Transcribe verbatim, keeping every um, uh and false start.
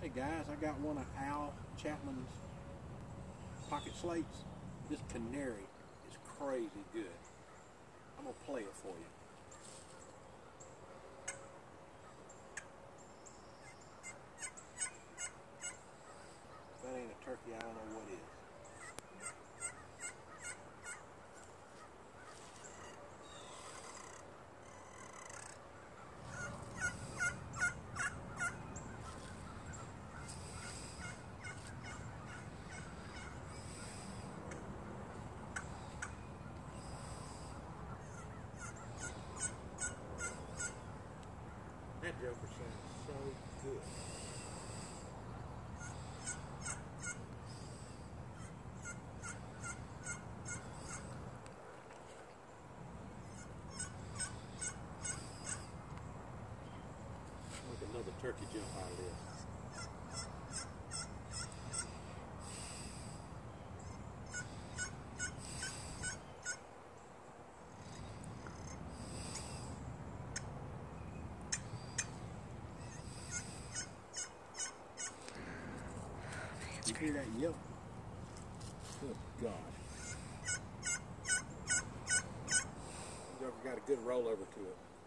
Hey guys, I got one of Al Chapman's pocket slates. This canary is crazy good. I'm gonna play it for you. If that ain't a turkey, I don't know what is. That joker sounds so good. Make another turkey jump out of this. You hear that yelp? Good God. Joker got a good rollover to it.